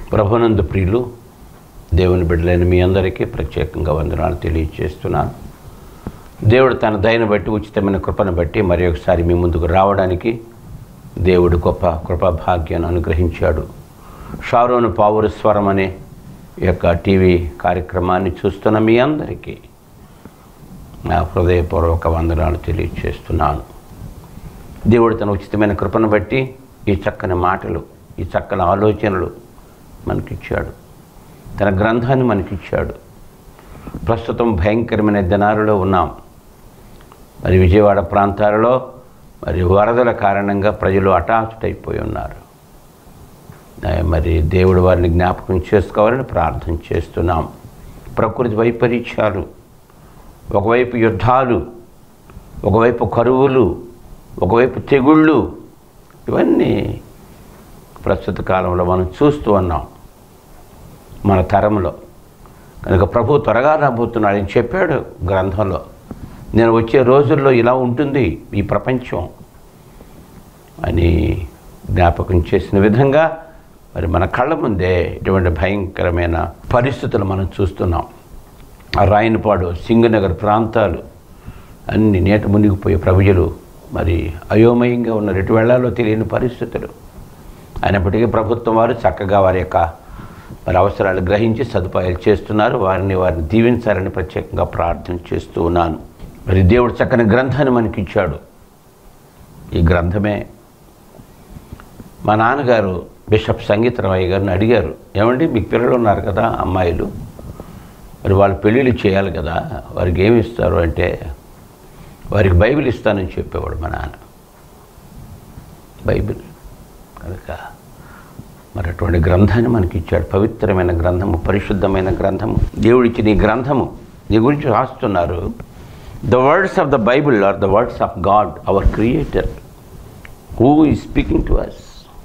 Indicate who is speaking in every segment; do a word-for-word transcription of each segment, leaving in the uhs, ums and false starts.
Speaker 1: ప్రభునందు ప్రియులు దేవుని బిడ్డలైన మీ అందరికీ ప్రత్యేకంగా వందనాలు తెలియజేస్తున్నాను. దేవుడు తన దయను బట్టి ఉచితమైన కృపను బట్టి మరి ఒకసారి మీ ముందుకు రావడానికి దేవుడు గొప్ప కృపా భాగ్యాన్ని అనుగ్రహించాడు. షారోను పావురు స్వరం అనే యొక్క టీవీ కార్యక్రమాన్ని చూస్తున్న మీ అందరికీ నా హృదయపూర్వక వందనాలు తెలియజేస్తున్నాను. దేవుడు తన ఉచితమైన కృపను బట్టి ఈ చక్కని మాటలు, ఈ చక్కని ఆలోచనలు మనకిచ్చాడు. తన గ్రంథాన్ని మనకిచ్చాడు. ప్రస్తుతం భయంకరమైన దినాలలో ఉన్నాం. మరి విజయవాడ ప్రాంతాలలో మరి వరదల కారణంగా ప్రజలు అటాచ్డ్ అయిపోయి ఉన్నారు. మరి దేవుడు వారిని జ్ఞాపకం చేసుకోవాలని ప్రార్థన చేస్తున్నాం. ప్రకృతి వైపరీత్యాలు, ఒకవైపు యుద్ధాలు, ఒకవైపు కరువులు, ఒకవైపు తెగుళ్ళు, ఇవన్నీ ప్రస్తుత కాలంలో మనం చూస్తూ ఉన్నాం మన తరంలో. కనుక ప్రభు త్వరగా రాబోతున్నాడు అని చెప్పాడు గ్రంథంలో. నేను వచ్చే రోజుల్లో ఇలా ఉంటుంది ఈ ప్రపంచం అని జ్ఞాపకం చేసిన విధంగా మరి మన కళ్ళ ముందే ఇటువంటి భయంకరమైన పరిస్థితులు మనం చూస్తున్నాం. ఆ రాయనపాడు, సింగనగర్ ప్రాంతాలు అన్ని నీట మునిగిపోయే ప్రజలు మరి అయోమయంగా ఉన్నారు. ఎటు వెళ్లాలో తెలియని పరిస్థితులు. అయినప్పటికీ ప్రభుత్వం వారు చక్కగా వారి యొక్క మరి అవసరాలు గ్రహించి సదుపాయాలు చేస్తున్నారు. వారిని వారిని దీవించాలని ప్రత్యేకంగా ప్రార్థన చేస్తూ ఉన్నాను. మరి దేవుడు చక్కని గ్రంథాన్ని మనకి ఇచ్చాడు. ఈ గ్రంథమే మా నాన్నగారు బిషప్ సంగీతరామయ్య గారిని అడిగారు, ఏమండి మీకు పిల్లలు ఉన్నారు కదా అమ్మాయిలు, మరి వాళ్ళు పెళ్ళిళ్ళు చేయాలి కదా, వారికి ఏమి ఇస్తారు అంటే వారికి బైబిల్ ఇస్తానని చెప్పేవాడు మా నాన్న. బైబిల్ కనుక మరి అటువంటి గ్రంథాన్ని మనకి ఇచ్చాడు. పవిత్రమైన గ్రంథము, పరిశుద్ధమైన గ్రంథము, దేవుడిచ్చిన ఈ గ్రంథము. నీ గురించి రాస్తున్నారు, the words of the Bible are the words of God our creator who is speaking to us.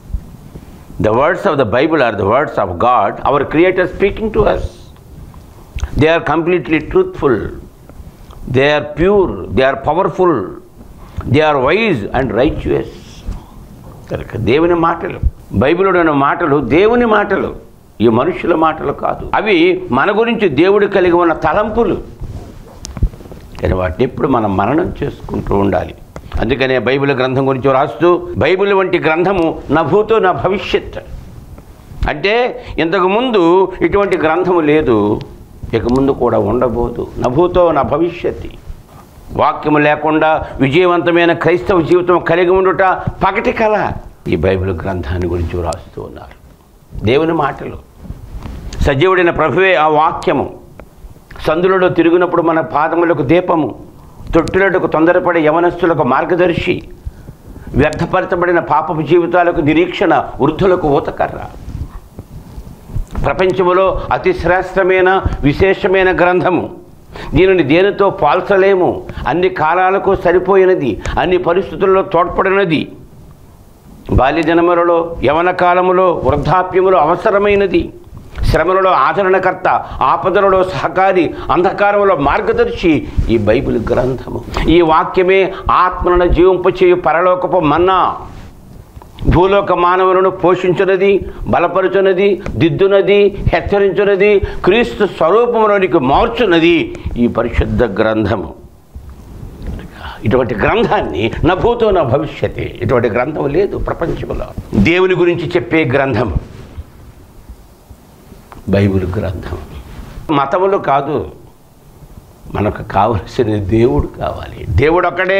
Speaker 1: The words of the Bible are the words of God our creator speaking to us. They are completely truthful, they are pure, they are powerful, they are wise and righteous. కనుక దేవుని మాటలు, బైబిల్లో మాటలు దేవుని మాటలు, ఈ మనుషుల మాటలు కాదు. అవి మన గురించి దేవుడు కలిగి ఉన్న తలంపులు. కానీ వాటిని ఎప్పుడు మనం మననం చేసుకుంటూ ఉండాలి. అందుకనే బైబిల్ గ్రంథం గురించి రాస్తూ, బైబిల్ వంటి గ్రంథము నా భూతో నా భవిష్యత్ అంటే ఇంతకుముందు ఇటువంటి గ్రంథము లేదు, ఇక ముందు కూడా ఉండబోదు. నా భూతో నా భవిష్యత్. వాక్యము లేకుండా విజయవంతమైన క్రైస్తవ జీవితం కలిగి ఉండుట పగటి కళ. ఈ బైబిల్ గ్రంథాన్ని గురించి వ్రాస్తూ ఉన్నారు. దేవుని మాటలు, సజీవుడైన ప్రభువే ఆ వాక్యము. సందులలో తిరిగినప్పుడు మన పాదములకు దీపము, తొట్టులకు తొందరపడే యవనస్తులకు మార్గదర్శి, వ్యర్థపరచబడిన పాపపు జీవితాలకు నిరీక్షణ, వృద్ధులకు ఊతకర్ర. ప్రపంచంలో అతి శ్రేష్టమైన విశేషమైన గ్రంథము. దీనిని దేనితో పోల్చలేము. అన్ని కాలాలకు సరిపోయినది, అన్ని పరిస్థితుల్లో తోడ్పడినది. బాల్యజనములలో, యవన కాలములో, వృద్ధాప్యములో అవసరమైనది. శ్రమలలో ఆదరణకర్త, ఆపదలలో సహకారి, అంధకారంలో మార్గదర్శి ఈ బైబిల్ గ్రంథము. ఈ వాక్యమే ఆత్మలను జీవింపచేయు పరలోకపు మన్నా. భూలోక మానవులను పోషించున్నది, బలపరుచున్నది, దిద్దునది, హెచ్చరించున్నది, క్రీస్తు స్వరూపంలోనికి మార్చున్నది ఈ పరిశుద్ధ గ్రంథము. ఇటువంటి గ్రంథాన్ని నా భూతో నా భవిష్యతే, ఇటువంటి గ్రంథం లేదు ప్రపంచంలో. దేవుని గురించి చెప్పే గ్రంథం బైబిల్ గ్రంథం. మతములు కాదు, మనకు కావలసిన దేవుడు కావాలి. దేవుడు ఒక్కడే.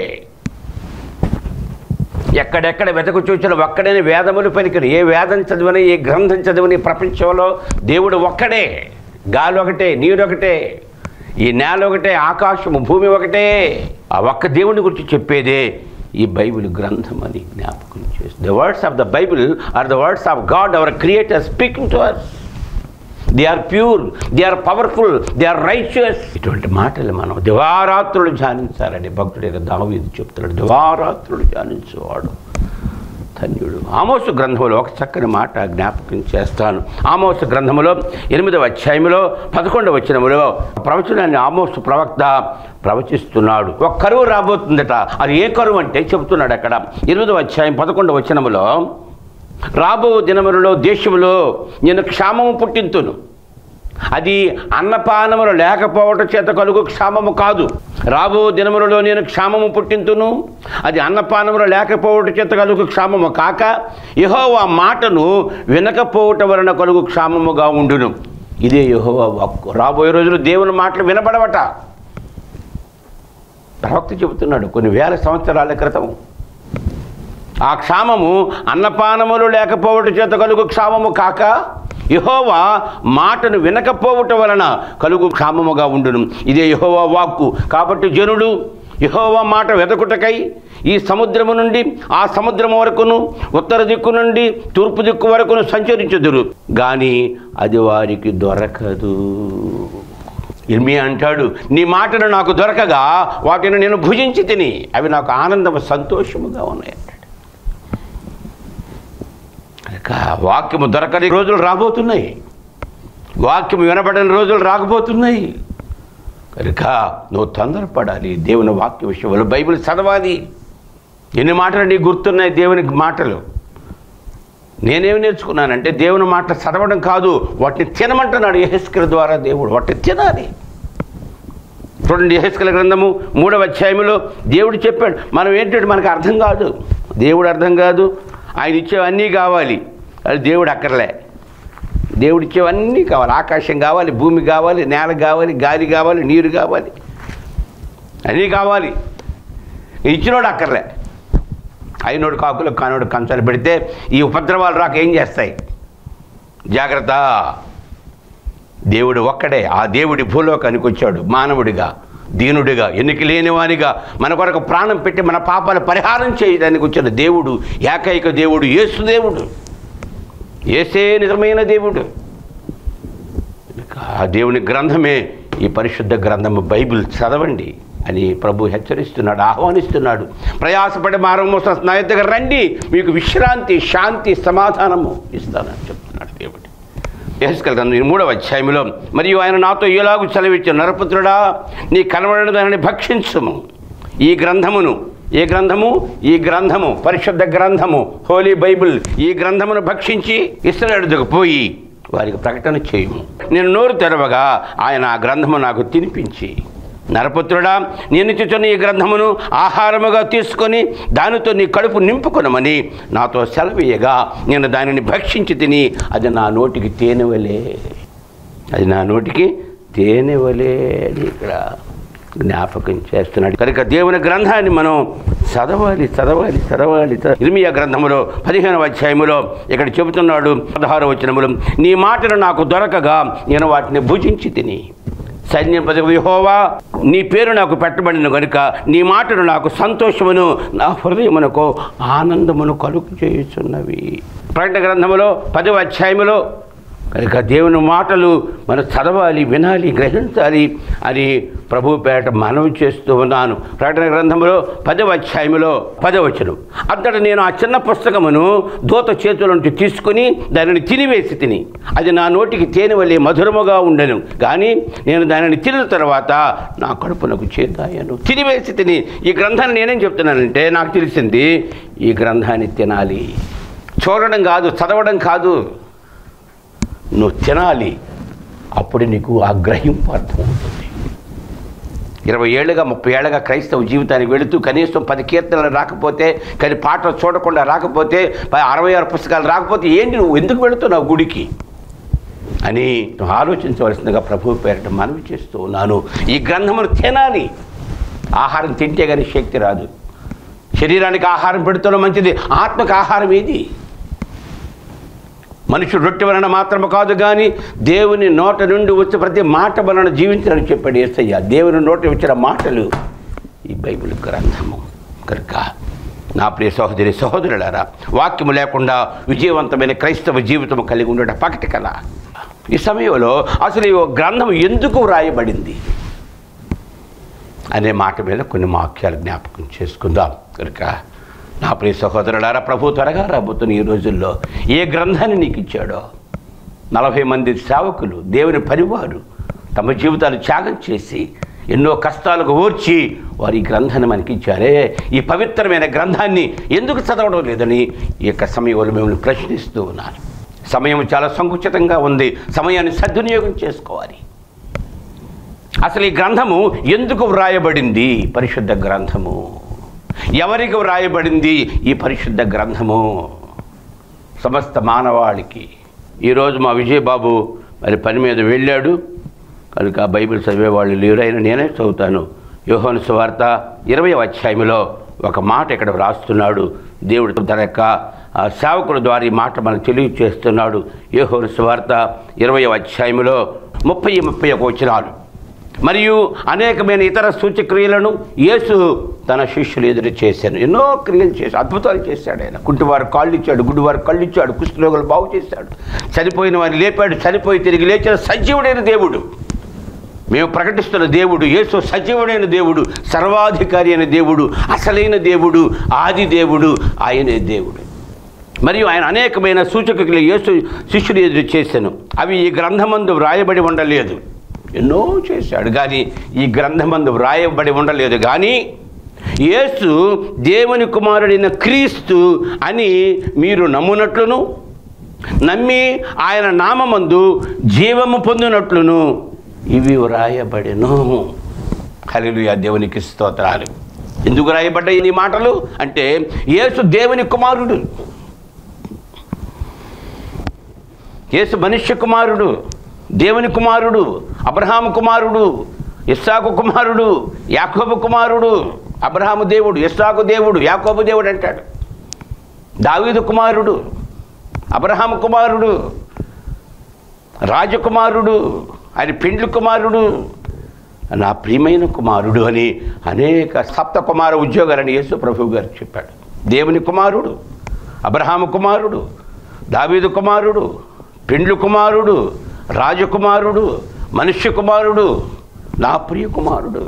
Speaker 1: ఎక్కడెక్కడ వెతకు చూచిన ఒక్కడని వేదములు పలికిన, ఏ వేదం చదివని, ఏ గ్రంథం చదివని ప్రపంచంలో దేవుడు ఒక్కడే. గాలి ఒకటే, నీరు ఒకటే, ఈ నేల ఒకటే, ఆకాశము భూమి ఒకటే. ఆ ఒక్క దేవుని గురించి చెప్పేదే ఈ బైబిల్ గ్రంథం అని జ్ఞాపకం చేస్తుంది. The words of the Bible are the words of God our creator speaking to us. They are pure, they are powerful, they are righteous. ఇటువంటి మాటలు మనం దివారాత్రులు ధ్యానించాలని భక్తుడైన దావీదు చెప్తున్నాడు. దివారాత్రులు ధ్యానించేవాడు ధన్యుడు. ఆమోసు గ్రంథంలో ఒక చక్కని మాట జ్ఞాపకం చేస్తాను. ఆమోసు గ్రంథములో ఎనిమిదవ అధ్యాయంలో పదకొండవ వచనములో ప్రవచనాన్ని ఆమోసు ప్రవక్త ప్రవచిస్తున్నాడు. ఒక కరువు రాబోతుందట. అది ఏ కరువు అంటే చెబుతున్నాడు అక్కడ ఎనిమిదవ అధ్యాయం పదకొండవ వచనములో, రాబో దినములలో దేశములో నేను క్షామము పుట్టింతును. అది అన్నపానములు లేకపోవటం చేత కలుగు క్షామము కాదు. రాబో దినములలో నేను క్షామము పుట్టింతును, అది అన్నపానములు లేకపోవటం చేత కలుగు క్షామము కాక యెహోవా మాటను వినకపోవటం వలన కలుగు క్షామముగా ఉండును. ఇదే యెహోవా వాక్కు. రాబోయే రోజులు దేవుని మాటలు వినబడవట. ప్రవక్త చెబుతున్నాడు కొన్ని వేల సంవత్సరాల క్రితం. ఆ క్షామము అన్నపానములు లేకపోవటం చేత కలుగు క్షామము కాక యెహోవా మాటను వినకపోవటం వలన కలుగు క్షామముగా ఉండును. ఇదే యెహోవా వాక్కు. కాబట్టి జనుడు యెహోవా మాట వెదకుటకై ఈ సముద్రము నుండి ఆ సముద్రము వరకును, ఉత్తర దిక్కు నుండి తూర్పు దిక్కు వరకును సంచరించుదురు, కానీ అది వారికి దొరకదు. ఇర్మియా అంటాడు, నీ మాటను నాకు దొరకగా వాటిని నేను భుజించి తిని అవి నాకు ఆనందము సంతోషముగా ఉన్నాయి అంటాడు. వాక్యము దొరకని రోజులు రాబోతున్నాయి. వాక్యము వినబడని రోజులు రాకపోతున్నాయి. కనుక నువ్వు తొందరపడాలి. దేవుని వాక్య విషయంలో బైబిల్ చదవాలి. ఎన్ని మాటలు నీకు గుర్తున్నాయి? దేవుని మాటలు. నేనేమి నేర్చుకున్నానంటే దేవుని మాటలు చదవడం కాదు, వాటిని తినమంటున్నాడు యెహెజ్కేలు ద్వారా దేవుడు. వాటిని తినాలి. చూడండి, యెహెజ్కేలు గ్రంథము మూడవ అధ్యాయంలో దేవుడు చెప్పాడు. మనం ఏంటంటే మనకు అర్థం కాదు, దేవుడు అర్థం కాదు, ఆయన ఇచ్చేవన్నీ కావాలి. అది దేవుడు అక్కర్లే. దేవుడు ఇచ్చేవన్నీ కావాలి. ఆకాశం కావాలి, భూమి కావాలి, నేల కావాలి, గాలి కావాలి, నీరు కావాలి, అన్నీ కావాలి. ఇచ్చినోడు అక్కర్లే. అయినోడు కాకులు, కానోడు కంచాలు పెడితే ఈ ఉపద్రవాలు రాక ఏం చేస్తాయి? జాగ్రత్త. దేవుడు ఒక్కడే. ఆ దేవుడి భూలోకానికి వచ్చాడు మానవుడిగా, దీనుడిగా, ఎన్నిక లేనివానిగా, మన కొరకు ప్రాణం పెట్టి మన పాపాలు పరిహారం చేయడానికి వచ్చిన దేవుడు, ఏకైక దేవుడు, యేసు దేవుడు. యేసే నిజమైన దేవుడు. ఆ దేవుని గ్రంథమే ఈ పరిశుద్ధ గ్రంథము బైబిల్ చదవండి అని ప్రభు హెచ్చరిస్తున్నాడు, ఆహ్వానిస్తున్నాడు. ప్రయాసపడి మారము నా దగ్గర రండి, మీకు విశ్రాంతి, శాంతి, సమాధానము ఇస్తానని చెప్తున్నాడు దేవుడు. యెహెజ్కేలు గ్రంథం మూడవ అధ్యాయంలో, మరియు ఆయన నాతో ఎలాగూ సెలవిచ్చాను, నరపుత్రుడా, నీ కనబడిన దానిని భక్షించుము. ఈ గ్రంథమును, ఏ గ్రంథము? ఈ గ్రంథము, పరిశుద్ధ గ్రంథము, హోలీ బైబిల్, ఈ గ్రంథమును భక్షించి ఇశ్రాయేలుకు పోయి వారికి ప్రకటన చేయము. నేను నోరు తెరవగా ఆయన ఆ గ్రంథము నాకు తినిపించి, నరపుత్రుడా, నేను ఇచ్చుచున్న ఈ గ్రంథమును ఆహారముగా తీసుకొని దానితో నీ కడుపు నింపుకొనమని నాతో సెలవీయగా నేను దానిని భక్షించి తిని అది నా నోటికి తేనెవలే, అది నా నోటికి తేనెవలే అని ఇక్కడ జ్ఞాపకం చేస్తున్నాడు. కనుక దేవుని గ్రంథాన్ని మనం చదవాలి చదవాలి చదవాలి. ఇర్మియా గ్రంథములో పదిహేనవ అధ్యాయములో ఇక్కడ చెబుతున్నాడు, పదహారవ వచనములో, నీ మాటలు నాకు దొరకగా నేను వాటిని భుజించి తిని, సైన్యపతి యెహోవా, నీ పేరు నాకు పెట్టబడిన కనుక నీ మాటలు నాకు సంతోషమును, నా హృదయమునకు ఆనందమును కలుగు చేయుచున్నవి. ప్రకటన గ్రంథములో పదవ అధ్యాయములో కనుక దేవుని మాటలు మనం చదవాలి, వినాలి, గ్రహించాలి అని ప్రభు పేట మనవి చేస్తూ ఉన్నాను. ప్రకటన గ్రంథంలో పదవ అధ్యాయములో పదవచనం, అంతటా నేను ఆ చిన్న పుస్తకమును దూత చేతుల నుంచి తీసుకుని దానిని తినివేసి తిని అది నా నోటికి తేనె వలె మధురముగా ఉండెను, కానీ నేను దానిని తినిన తర్వాత నా కడుపునకు చేదాయను. తినివేసి తిని. ఈ గ్రంథాన్ని నేనేం చెప్తున్నానంటే, నాకు తెలిసింది ఈ గ్రంథాన్ని తినాలి. చూడడం కాదు, చదవడం కాదు, నువ్వు తినాలి. అప్పుడు నీకు ఆ గ్రహింపు అర్థం అవుతుంది. ఇరవై ఏళ్ళుగా ముప్పై ఏళ్ళగా క్రైస్తవ జీవితానికి వెళుతూ కనీసం పది కీర్తనలు రాకపోతే, కానీ పాటలు చూడకుండా రాకపోతే, అరవై ఆరు పుస్తకాలు రాకపోతే ఏంటి నువ్వు ఎందుకు వెళుతున్నావు గుడికి అని ఆలోచించవలసిందిగా ప్రభు పేరట మనవి చేస్తూ ఉన్నాను. ఈ గ్రంథమును తినాలి. ఆహారం తింటే కానీ శక్తి రాదు. శరీరానికి ఆహారం పెడుతున్న మంచిది, ఆత్మకు ఆహారం ఏది? మనుషుడు రొట్టె వలన మాత్రము కాదు కానీ దేవుని నోట నుండి వచ్చే ప్రతి మాట వలన జీవించాలని చెప్పాడు యేసయ్య. దేవుని నోట వచ్చిన మాటలు ఈ బైబిల్ గ్రంథము. కనుక నా ప్రియ సహోదరి సహోదరులారా, వాక్యము లేకుండా విజయవంతమైన క్రైస్తవ జీవితం కలిగి ఉండటం పకటి కదా. ఈ సమయంలో అసలు ఈ గ్రంథం ఎందుకు వ్రాయబడింది అనే మాట మీద కొన్ని వాక్యాలు జ్ఞాపకం చేసుకుందాం. కనుక నా ప్రియ సహోదరులారా, ప్రభు త్వరగా రాబోతున్న ఈ రోజుల్లో ఏ గ్రంథాన్ని నీకు ఇచ్చాడో, నలభై మంది సేవకులు, దేవుని పరివారు తమ జీవితాలు త్యాగం చేసి ఎన్నో కష్టాలకు ఓర్చి వారు ఈ గ్రంథాన్ని మనకి ఇచ్చారే, ఈ పవిత్రమైన గ్రంథాన్ని ఎందుకు చదవడం లేదని ఈ యొక్క సమయంలో మిమ్మల్ని ప్రశ్నిస్తూ ఉన్నాను. సమయం చాలా సంకుచితంగా ఉంది, సమయాన్ని సద్వినియోగం చేసుకోవాలి. అసలు ఈ గ్రంథము ఎందుకు వ్రాయబడింది? పరిశుద్ధ గ్రంథము ఎవరికి వ్రాయబడింది? ఈ పరిశుద్ధ గ్రంథము సమస్త మానవాళికి. ఈరోజు మా విజయబాబు మరి పని మీద వెళ్ళాడు కనుక బైబిల్ చదివేవాళ్ళు లేరు, అయినా నేనే చదువుతాను. యోహాను సువార్త ఇరవై అధ్యాయంలో ఒక మాట ఇక్కడ వ్రాస్తున్నాడు. దేవుడు తన యొక్క సేవకుల ద్వారా ఈ మాట మనకు తెలియజేస్తున్నాడు. యోహాను సువార్త ఇరవై అధ్యాయంలో ముప్పై ముప్పై ఒక వచనాలు. మరియు అనేకమైన ఇతర సూచక్రియలను యేసు తన శిష్యులు ఎదురు చేశాను. ఎన్నో క్రియలు చేశాడు, అద్భుతాలు చేశాడు. ఆయన కుంటివారు కాళ్ళు ఇచ్చాడు, గుడ్డివారు కళ్ళు ఇచ్చాడు, కుష్ఠరోగులు బాగు చేశాడు, చనిపోయిన వారిని లేపాడు, చనిపోయి తిరిగి లేచిన సజీవుడైన దేవుడు. మేము ప్రకటిస్తున్న దేవుడు యేసు సజీవుడైన దేవుడు, సర్వాధికారి అయిన దేవుడు, అసలైన దేవుడు, ఆది దేవుడు, ఆయనే దేవుడు. మరియు ఆయన అనేకమైన సూచకులు యేసు శిష్యులు ఎదురు చేశాను. అవి ఈ గ్రంథమందు వ్రాయబడి ఉండలేదు. ఎన్నో చేశాడు కానీ ఈ గ్రంథమందు వ్రాయబడి ఉండలేదు. కానీ యేసు దేవుని కుమారుడైన క్రీస్తు అని మీరు నమ్మునట్లును, నమ్మి ఆయన నామమందు జీవము పొందినట్లును ఇవి వ్రాయబడెను. హల్లెలూయా, దేవునికి స్తోత్రాలు. ఎందుకు రాయబడ్డాయి ఈ మాటలు అంటే యేసు దేవుని కుమారుడు, యేసు మనుష్య కుమారుడు, దేవుని కుమారుడు, అబ్రహాము కుమారుడు, ఇస్సాకు కుమారుడు, యాకోబు కుమారుడు. అబ్రహాము దేవుడు, ఇస్సాకు దేవుడు, యాకోబు దేవుడు అంటాడు. దావీదు కుమారుడు, అబ్రహాము కుమారుడు, రాజకుమారుడు, ఆయన పెండ్లి కుమారుడు, నా ప్రియమైన కుమారుడు అని అనేక సప్త కుమార ఉద్యోగాలని యేసు ప్రభువు గారు చెప్పాడు. దేవుని కుమారుడు, అబ్రహాము కుమారుడు, దావీదు కుమారుడు, పెండ్లి కుమారుడు, రాజకుమారుడు, మనుష్య కుమారుడు, నా ప్రియ కుమారుడు.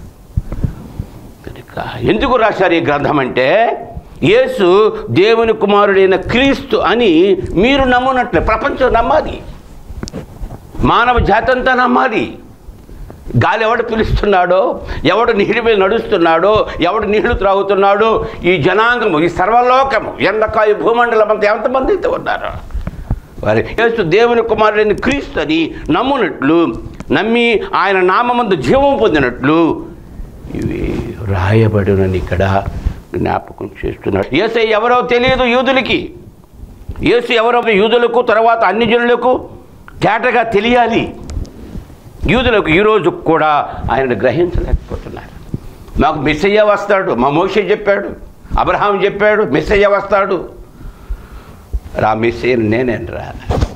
Speaker 1: కనుక ఎందుకు రాశారు ఈ గ్రంథం అంటే యేసు దేవుని కుమారుడైన క్రీస్తు అని మీరు నమ్మునట్లే ప్రపంచం నమ్మాలి, మానవ జాతి అంతా నమ్మాలి. గాలి ఎవడు పిలుస్తున్నాడో, ఎవడు నీళ్ళ మీద నడుస్తున్నాడో, ఎవడు నీళ్లు త్రాగుతున్నాడో, ఈ జనాంగము, ఈ సర్వలోకము, ఎండకాయ భూమండలం అంతా ఎంతమంది అయితే ఉన్నారు వారి యేసు దేవుని కుమారుడైన క్రీస్తు అని నమ్మునట్లు, నమ్మి ఆయన నామమందు జీవం పొందినట్లు ఇవి రాయబడునని ఇక్కడ జ్ఞాపకం చేస్తున్నాడు. యేసు ఎవరో తెలియదు యూదులకి. యేసు ఎవరో యూదులకు తర్వాత అన్ని జనులకు తేటగా తెలియాలి. యూదులకు ఈరోజు కూడా ఆయనను గ్రహించలేకపోతున్నారు. మాకు మెస్సయ్య వస్తాడు, మా మోషే చెప్పాడు, అబ్రహాం చెప్పాడు మెస్సయ్య వస్తాడు. రా మెస్సయ్యను నేనేనరా,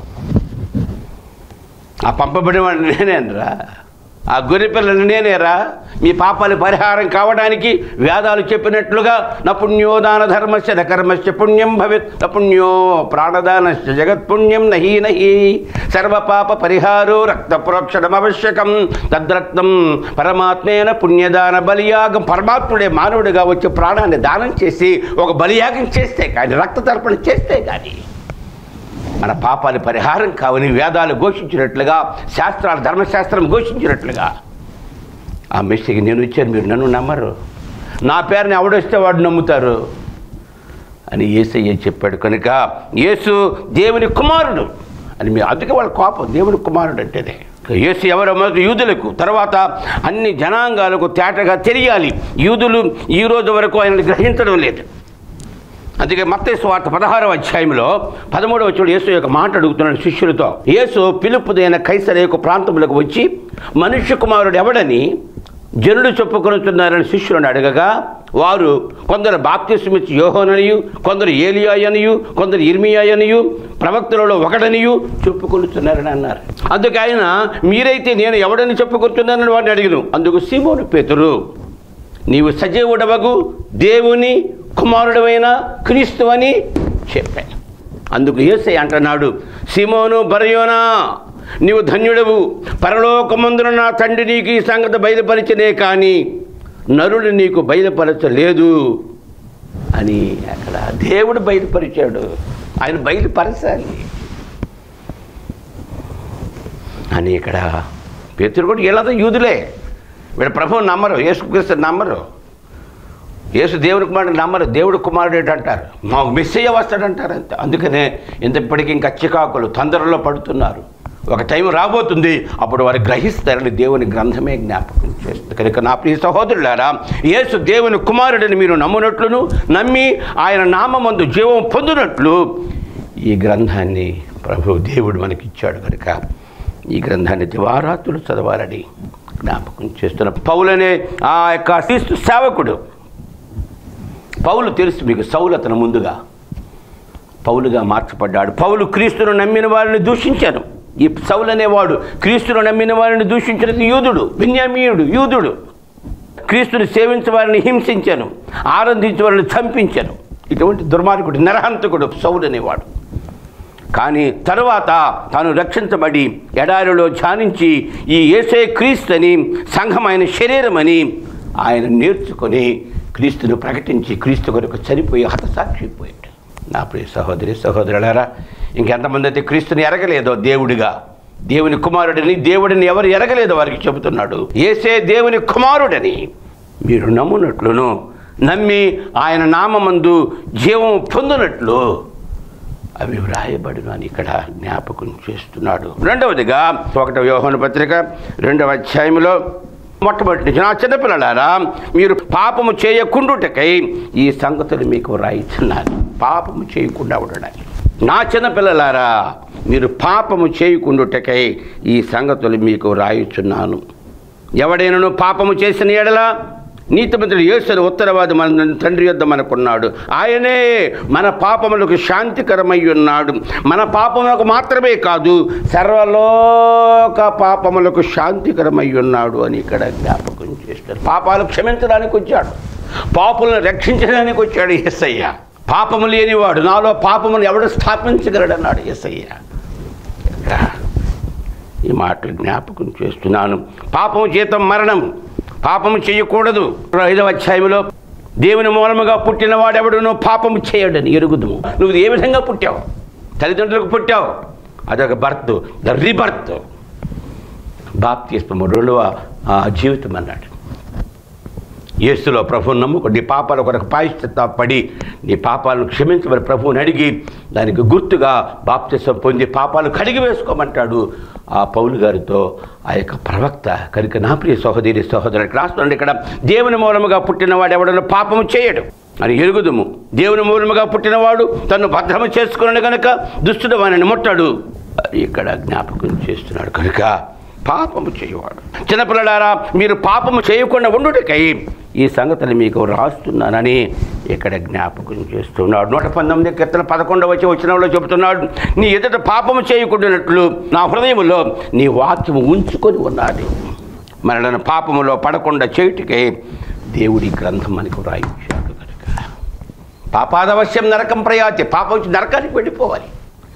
Speaker 1: ఆ పంపబడిన వాడిని నేనేనరా, ఆ గొర్రెపిల్లని నేనేరా. మీ పాపాలు పరిహారం కావడానికి వేదాలు చెప్పినట్లుగా నపుణ్యోదాన ధర్మస్య నకర్మస్య పుణ్యం భవేత్, నపుణ్యో ప్రాణదానస్య జగత్పుణ్యం నహి నహి, సర్వపాప పరిహారో రక్త ప్రోక్షణం ఆవశ్యకం, తద్రక్తం పరమాత్మేన పుణ్యదాన బలియాగం. పరమాత్ముడే మానవుడిగా వచ్చి ప్రాణాన్ని దానం చేసి ఒక బలియాగం చేస్తే కానీ, రక్త తర్పణ చేస్తే కానీ మన పాపాలు పరిహారం కావని వేదాలు ఘోషించినట్లుగా, శాస్త్రాలు ధర్మశాస్త్రం ఘోషించినట్లుగా ఆ మెస్సీకి నేను వచ్చాను, మీరు నన్ను నమ్మరు, నా పేరుని ఎవడొస్తే వాడు నమ్ముతారు అని యేసయ్య చెప్పాడు. కనుక యేసు దేవుని కుమారుడు అని మీ అందుకే వాళ్ళ కోపం, దేవుని కుమారుడు అంటేనే. యేసు ఎవరో మొదటి యూదులకు, తర్వాత అన్ని జనాంగాలకు తేటగా తెలియాలి. యూదులు ఈ రోజు వరకు ఆయనను గ్రహించడం లేదు. అందుకే మత్తయి సువార్త పదహారవ అధ్యాయంలో పదమూడవ వచనంలో యేసు యొక్క మాట అడుగుతున్నాడు శిష్యులతో. యేసు పిలుపుదైన కైసరేకు ప్రాంతములకు వచ్చి మనుష్య కుమారుడు ఎవడని జనులు చెప్పుకొనుతున్నారని శిష్యులను అడగగా, వారు కొందరు బాప్తిస్మిచ్చి యోహాననియు, కొందరు ఏలియా అనియు, కొందరు ఇర్మియా అనియు, ప్రవక్తలలో ఒకడనియు చెప్పుకొనుతున్నారని అన్నారు. అందుకే ఆయన మీరైతే నేను ఎవడని చెప్పుకొనుతున్నానని వాడిని అడిగిను. అందుకు సీమోను పేతురు, నీవు సజీవుడవగు దేవుని కుమారుడైన క్రీస్తు అని చెప్పాను. అందుకు యేసయ్య అంటున్నాడు, సీమోను బరయోనా, నీవు ధన్యుడవు, పరలోకమందున నా తండ్రి నీకు ఈ సంగతి బయలుపరిచనే కానీ నరుడు నీకు బయలుపరచలేదు అని. అక్కడ దేవుడు బయలుపరిచాడు, ఆయన బయలుపరచాలి అని. ఇక్కడ పేతురు కూడా వీళ్ళతో యూదులే, వీడు ప్రభువు నమ్మరు, యేసుక్రీస్తు నమ్మరు, యేసు దేవుని కుమారుడు నమ్మరు. దేవుడు కుమారుడు ఏంటంటారు, మా మెస్సయ్య వస్తాడంటారు అంతే. అందుకనే ఇంత ఇప్పటికీ ఇంకా చికాకులు తొందరలో పడుతున్నారు. ఒక టైం రాబోతుంది, అప్పుడు వారు గ్రహిస్తారని దేవుని గ్రంథమే జ్ఞాపకం చేస్తుంది. కనుక నా ప్రియ సహోదరులారా, యేసు దేవుని కుమారుడిని మీరు నమ్మునట్లును నమ్మి ఆయన నామమందు జీవం పొందినట్లు ఈ గ్రంథాన్ని ప్రభు దేవుడు మనకిచ్చాడు. కనుక ఈ గ్రంథాన్ని దివారాత్రులు చదవాలని జ్ఞాపకం చేస్తున్న పౌలనే ఆ యొక్క క్రీస్తు సేవకుడు. పౌలు తెలుసు మీకు, సౌలు అతను ముందుగా పౌలుగా మార్చబడ్డాడు. పౌలు క్రీస్తును నమ్మిన వారిని దూషించాను. ఈ సౌలు అనేవాడు క్రీస్తును నమ్మిన వారిని దూషించినది యూదుడు, బెన్యామీయుడు, యూదుడు. క్రీస్తుని సేవించే వారిని హింసించాను, ఆరాధించే వారిని చంపించాను. ఇటువంటి దుర్మార్గుడు, నరహంతకుడు సౌలు అనేవాడు. కానీ తరువాత తాను రక్షించబడి ఎడారిలో ధ్యానించి ఈ యేసే క్రీస్తు అని, సంఘమైన శరీరమని ఆయన నేర్చుకొని క్రీస్తును ప్రకటించి క్రీస్తు కొరకు చనిపోయి హతసాక్షిపోయాడు. నా ప్రియ సహోదరి సహోదరులారా, ఇంకెంతమంది అయితే క్రీస్తుని ఎరగలేదో దేవుడిగా, దేవుని కుమారుడిని, దేవుడిని ఎవరు ఎరగలేదో వారికి చెబుతున్నాడు. యేసే దేవుని కుమారుడని మీరు నమ్మునట్లును నమ్మి ఆయన నామమందు జీవం పొందినట్లు అవి వ్రాయబడును అని ఇక్కడ జ్ఞాపకం చేస్తున్నాడు. రెండవదిగా ఒకటవ యోహాను పత్రిక రెండవ అధ్యాయంలో మొట్టమొదటి నుంచి, నా చిన్నపిల్లలారా మీరు పాపము చేయకుండుటకై ఈ సంగతులు మీకు వ్రాయిస్తున్నాను. పాపము చేయకుండా ఉండడానికి. నా చిన్నపిల్లలారా మీరు పాపము చేయకుండుటకై ఈ సంగతులు మీకు వ్రాయిస్తున్నాను. ఎవడైనను పాపము చేసిన ఎడల నీతిమంతుడు యేసును ఉత్తరవాది మన తండ్రి యొద్ద మనకున్నాడు. ఆయనే మన పాపములకు శాంతికరమై ఉన్నాడు. మన పాపములకు మాత్రమే కాదు, సర్వలోక పాపములకు శాంతికరమై ఉన్నాడు అని ఇక్కడ జ్ఞాపకం చేస్తాడు. పాపాలు క్షమించడానికి వచ్చాడు, పాపులను రక్షించడానికి వచ్చాడు యేసయ్య. పాపము లేనివాడు, నాలో పాపమును ఎవడు స్థాపించగలడన్నాడు యేసయ్య. ఈ మాటలు జ్ఞాపకం చేస్తున్నాను. పాపము జీతం మరణం, పాపము చేయకూడదు. ఐదవ అధ్యాయంలో దేవుని మూలముగా పుట్టిన వాడెవడునో పాపము చేయడని ఎరుగుదుము. నువ్వు ఏ విధంగా పుట్టావు? తల్లిదండ్రులకు పుట్టావు, అదొక బర్త్, ద రీబర్త్, బాప్తిస్మము, రెండవ జీవితం అన్నాడు. యేసులో ప్రభువుని నమ్ముకో, నీ పాపాల కొరకు ప్రాయశ్చిత్తపడి నీ పాపాలను క్షమించమని ప్రభువుని అడిగి దానికి గుర్తుగా బాప్తిసం పొంది పాపాలు కడిగి వేసుకోమంటాడు ఆ పౌలు గారితో ఆ యొక్క ప్రవక్త. కనుక నా ప్రియ సహోదరి సహోదరుడికి రాస్తున్నాడు ఇక్కడ, దేవుని మూలముగా పుట్టినవాడు ఎవడన్నా పాపము చేయడు అని ఎరుగుదుము. దేవుని మూలముగా పుట్టినవాడు తను భద్రము చేసుకున్నాడు కనుక దుష్టుడు వానిని ముట్టాడు ఇక్కడ జ్ఞాపకం చేస్తున్నాడు. కనుక పాపము చేయవాడు. చిన్నపిల్లలారా మీరు పాపము చేయకుండా ఉండుటకై ఈ సంగతిని మీకు రాస్తున్నానని ఇక్కడ జ్ఞాపకం చేస్తున్నాడు. నూట పంతొమ్మిది కీర్తన పదకొండవ వచ్చి వచనంలో చెబుతున్నాడు, నీ ఎదుట పాపము చేయకుండానట్లు నా హృదయంలో నీ వాక్యము ఉంచుకొని ఉన్నది. మనలను పాపములో పడకుండా చేయుటకై దేవుడి గ్రంథం మనకు రాయించాడు. కనుక పాపాదవశ్యం నరకం ప్రయాతి, పాపం వచ్చి నరకానికి వెళ్ళిపోవాలి.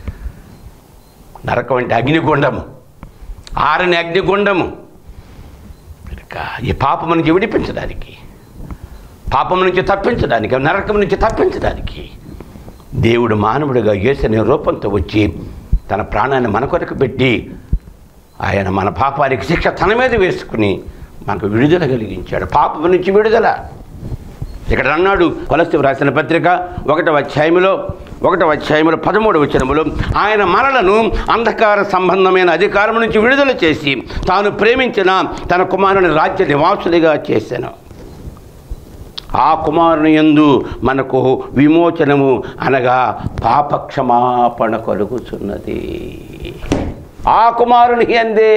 Speaker 1: నరకం అంటే అగ్నిగుండము, ఆరని అగ్నిగుండము. కనుక ఈ పాపము నుంచి విడిపించడానికి, పాపం నుంచి తప్పించడానికి, నరకం నుంచి తప్పించడానికి దేవుడు మానవుడిగా యేసనే రూపంతో వచ్చి తన ప్రాణాన్ని మన కొరకు పెట్టి ఆయన మన పాపానికి శిక్ష తన మీద వేసుకుని మనకు విడుదల కలిగించాడు. పాపం నుంచి విడుదల ఇక్కడ అన్నాడు కొలస్సీయులకు రాసిన పత్రిక ఒకటవ అధ్యాయములో ఒకటవ అధ్యాయములో పదమూడవ వచనములో, ఆయన మనలను అంధకార సంబంధమైన అధికారం నుంచి విడుదల చేసి తాను ప్రేమించిన తన కుమారుని రాజ్య నివాసునిగా చేశాను. ఆ కుమారుని యందు మనకు విమోచనము అనగా పాపక్షమాపణ కలుగుతున్నది. ఆ కుమారుని యందే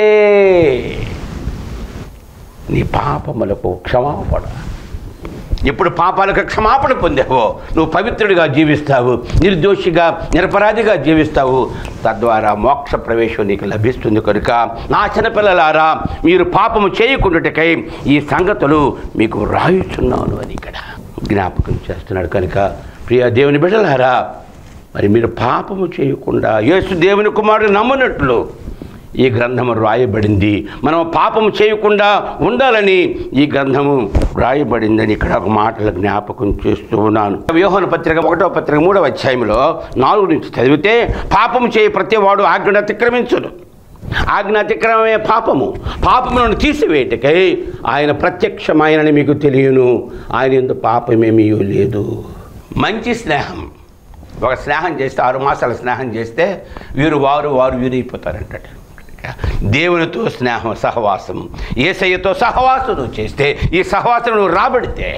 Speaker 1: నీ పాపములకు క్షమాపణ. ఎప్పుడు పాపాలకు క్షమాపణ పొందావో నువ్వు పవిత్రుడిగా జీవిస్తావు, నిర్దోషిగా నిరపరాధిగా జీవిస్తావు. తద్వారా మోక్ష ప్రవేశం నీకు లభిస్తుంది. కనుక నా చిన్నపిల్లలారా మీరు పాపము చేయకుండాటకై ఈ సంగతులు మీకు రాయుచున్నాను అని ఇక్కడ జ్ఞాపకం చేస్తున్నాడు. కనుక ప్రియ దేవుని బిడ్డలారా, మరి మీరు పాపము చేయకుండా యేసు దేవుని కుమారుడు నమ్మునట్లు ఈ గ్రంథము రాయబడింది. మనం పాపము చేయకుండా ఉండాలని ఈ గ్రంథము రాయబడిందని ఇక్కడ ఒక మాటలు జ్ఞాపకం చేస్తూ ఉన్నాను. యోహాను పత్రిక ఒకటో పత్రిక మూడవ అధ్యాయంలో నాలుగు నుంచి చదివితే, పాపము చేయ ప్రతి వాడు ఆజ్ఞను అతిక్రమించును, ఆజ్ఞాతిక్రమమే పాపము, పాపములను తీసివేయటకై ఆయన ప్రత్యక్షమాయనని మీకు తెలియను, ఆయన యందు పాపమేమీ లేదు. మంచి స్నేహం, ఒక స్నేహం చేస్తే ఆరు మాసాల స్నేహం చేస్తే వీరు వారు వారు వీరైపోతారంటాడు. దేవునితో స్నేహం సహవాసం, యేసయ్యతో సహవాసం చేస్తే ఈ సహవాసం నువ్వు రాబడితే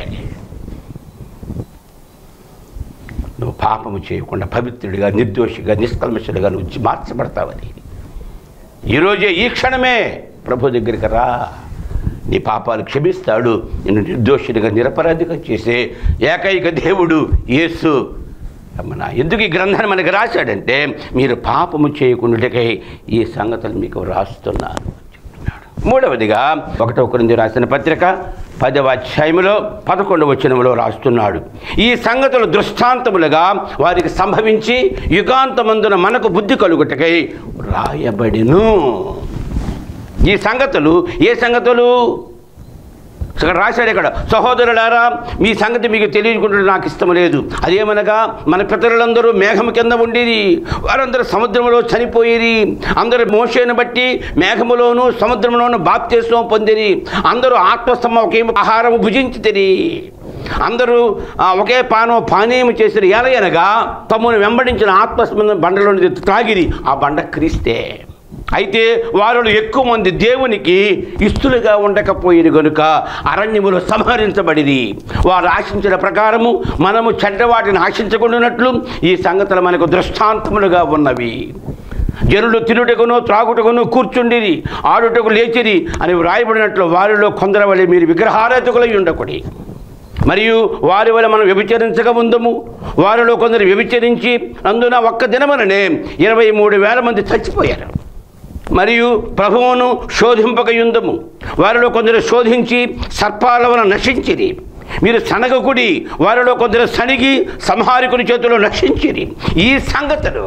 Speaker 1: నువ్వు పాపము చేయకుండా పవిత్రుడిగా, నిర్దోషిగా, నిష్కల్మషుడిగా నువ్వు మార్చబడతావని ఈరోజే ఈ క్షణమే ప్రభు దగ్గరికి రా. నీ పాపాలు క్షమిస్తాడు. నిన్ను నిర్దోషిగా, నిరపరాధిగా చేసే ఏకైక దేవుడు యేసు. మన ఎందుకు ఈ గ్రంథాన్ని మనకి రాశాడంటే మీరు పాపము చేయకుండాకై ఈ సంగతులు మీకు రాస్తున్నాను చెప్తున్నాడు. మూడవదిగా ఒకటవ కొరింథీయులకు రాసిన పత్రిక పదవ అధ్యాయములో పదకొండవ వచనములో రాస్తున్నాడు, ఈ సంగతులు దృష్టాంతములుగా వారికి సంభవించి యుగాంతమందున మనకు బుద్ధి కలుగుటకై రాయబడిను. ఈ సంగతులు ఏ సంగతులు ఇక్కడ రాశాడు. ఇక్కడ సహోదరులారా, మీ సంగతి మీకు తెలియకుండా నాకు ఇష్టం లేదు. అదేమనగా మన పితరులందరూ మేఘము కింద ఉండేది, వారందరూ సముద్రంలో చనిపోయేది. అందరూ మోషేను బట్టి మేఘములోను సముద్రంలోను బాప్తిస్మం పొందిరి. అందరూ ఆత్మస్తమ ఒకే ఆహారం భుజించితిరి. అందరూ ఒకే పానం పానీయం చేసిన ఎలయనగా తమను వెంబడించిన ఆత్మస్మ బండలోని త్రాగిరి. ఆ బండ క్రీస్తే. అయితే వారిలో ఎక్కువ మంది దేవునికి ఇస్తులుగా ఉండకపోయేది కనుక అరణ్యములో సంహరించబడిరి. వారు ఆశించిన ప్రకారము మనము చెడ్డవాటిని ఆశించకుండానట్లు ఈ సంగతులు మనకు దృష్టాంతములుగా ఉన్నవి. జనులు తినుటకును త్రాగుటకును కూర్చుండిరి, ఆడుటకు లేచిరి అని వ్రాయబడినట్లు వారిలో కొందరి వలె మీరు విగ్రహారాధకులై ఉండకూడి. మరియు వారి వల్ల మనం వ్యభిచరించక ఉందము. వారిలో కొందరు వ్యభిచరించి అందున ఒక్క దినమననే ఇరవై మూడు వేల మంది చచ్చిపోయారు. మరియు ప్రభువును శోధింపకయుందము. వారిలో కొందరు శోధించి సర్పాల వలన నశించిరి. మీరు సనగకుడి, వారిలో కొందరు సనిగి సంహారికుని చేతిలో నశించిరి. ఈ సంగతులు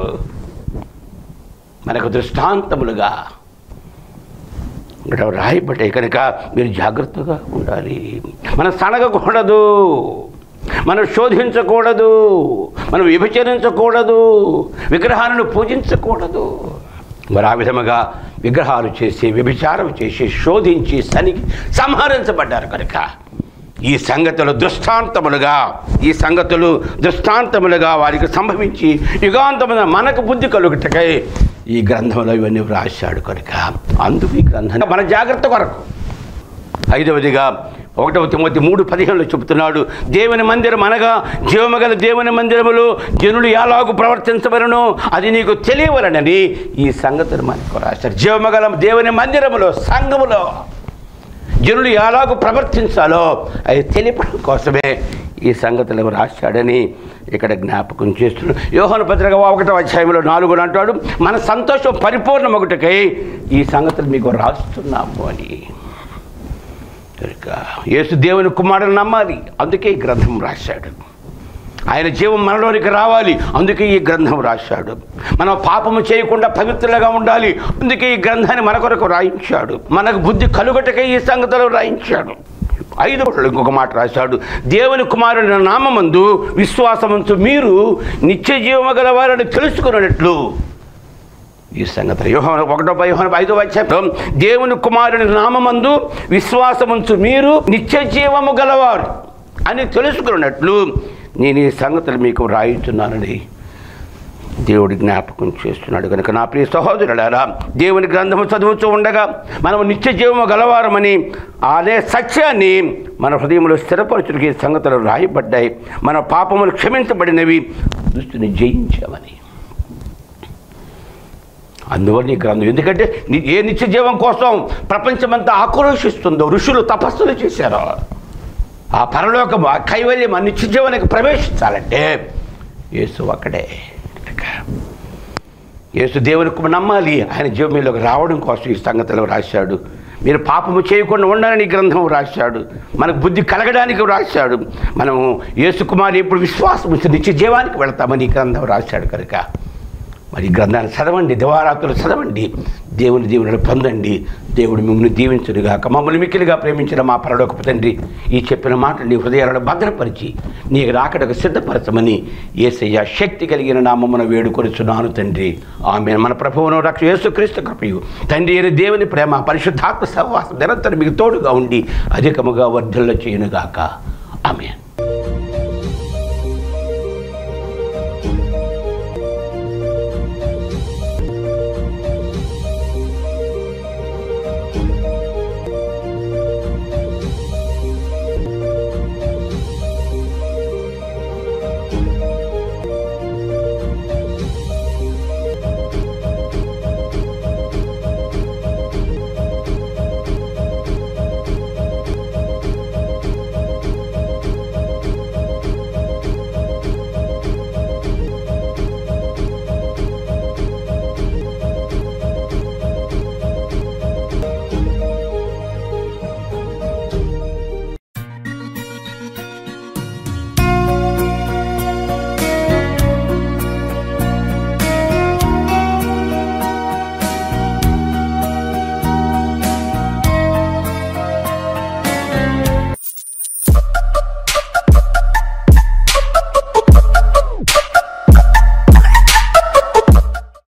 Speaker 1: మనకు దృష్టాంతములుగా రాయబడ్డాయి కనుక మీరు జాగ్రత్తగా ఉండాలి. మనం సనగకూడదు, మనం శోధించకూడదు, మనం విభజించకూడదు, విగ్రహాలను పూజించకూడదు. మరి ఆ విధముగా విగ్రహాలు చేసి వ్యభిచారం చేసి శోధించి సనికి సంహరించబడ్డారు కనుక ఈ సంగతులు దృష్టాంతములుగా ఈ సంగతులు దృష్టాంతములుగా వారికి సంభవించి యుగాంతమున మనకు బుద్ధి కలుగుటకై ఈ గ్రంథంలో ఇవన్నీ రాశాడు కనుక అందుకు ఈ గ్రంథం మన జాగ్రత్త కొరకు. ఐదవదిగా ఒకటవ తిమోతి మూడు పదిహేనులో చెబుతున్నాడు, దేవుని మందిరం అనగా జీవమగల దేవుని మందిరములో జనులు ఎలాగూ ప్రవర్తించవలనో అది నీకు తెలియవలనని ఈ సంగతులు మనకు రాశారు. జీవమగల దేవుని మందిరములో సంఘములో జనులు ఎలాగూ ప్రవర్తించాలో అది తెలియడం కోసమే ఈ సంగతులు రాశాడని ఇక్కడ జ్ఞాపకం చేస్తున్నాడు. యోహాను పత్రిక ఒకటో అధ్యాయంలో నాలుగులో అంటాడు, మన సంతోషం పరిపూర్ణమగుటకై ఈ సంగతులు మీకు రాస్తున్నాము అని. యేసు దేవుని కుమారుని నమ్మాలి, అందుకే ఈ గ్రంథం రాశాడు. ఆయన జీవం మనలోనికి రావాలి, అందుకే ఈ గ్రంథం రాశాడు. మనం పాపము చేయకుండా పవిత్రులుగా ఉండాలి, అందుకే ఈ గ్రంథాన్ని మన కొరకు రాయించాడు. మనకు బుద్ధి కలుగటకే ఈ సంగతులు రాయించాడు. ఐదు ఇంకొక మాట రాశాడు, దేవుని కుమారుని నామమందు విశ్వాసముంచు మీరు నిత్య జీవము గలవారని తెలుసుకున్నట్లు ఈ సంగతి. యోహాను ఒకటో యోహాను ఐదో అధ్యాయం, దేవుని కుమారుని నామమందు విశ్వాసముంచు మీరు నిత్య జీవము గలవారు అని తెలుసుకున్నట్లు నేను ఈ సంగతులు మీకు రాయిస్తున్నానని దేవుడి జ్ఞాపకం చేస్తున్నాడు. కనుక నా ప్రియ సహోదరులారా, దేవుని గ్రంథము చదువుతూ ఉండగా మనం నిత్య జీవము గలవారమని అదే సత్యాన్ని మన హృదయంలో స్థిరపరచుడికి సంగతులు రాయబడ్డాయి. మన పాపములు క్షమించబడినవి, దుష్టుని జయించామని. అందువల్ల ఈ గ్రంథం, ఎందుకంటే ఏ నిత్య జీవం కోసం ప్రపంచమంతా ఆక్రోషిస్తుందో, ఋషులు తపస్సులు చేశారో ఆ పరలోకము ఆ కైవల్యం ఆ నిత్య జీవానికి ప్రవేశించాలంటే యేసు ఒక్కడే. యేసు దేవునికి నమ్మాలి, ఆయన జీవంలోకి రావడం కోసం ఈ సంగతులు రాశాడు. మీరు పాపము చేయకుండా ఉండాలని ఈ గ్రంథం రాశాడు. మనకు బుద్ధి కలగడానికి రాశాడు. మనము యేసు కుమారు ఎప్పుడు విశ్వాసం ఉంచి నిత్య జీవానికి వెళతామని ఈ గ్రంథం రాశాడు కనుక మరి ఈ గ్రంథాన్ని చదవండి, దివారాత్రులు చదవండి, దేవుని దీవెనలు పొందండి. దేవుడు మిమ్మల్ని దీవించునుగాక. మమ్మల్ని మిక్కిలిగా ప్రేమించిన మా పరలోకపు తండ్రి, ఈ చెప్పిన మాటలు నీ హృదయాలను భద్రపరిచి నీకు రాకడకు సిద్ధపరచమని యేసయ్య శక్తి కలిగిన నామమున వేడుకొనుచున్నాను తండ్రి. ఆమె మన ప్రభువును రక్ష యేసుక్రీస్తు కృపయు తండ్రి అయిన దేవుని ప్రేమ పరిశుద్ధాత్మ సహవాసం నిరంతరం మీకు తోడుగా ఉండి అధికముగా వర్ధిల్ల చేయునుగాక. ఆమేన్.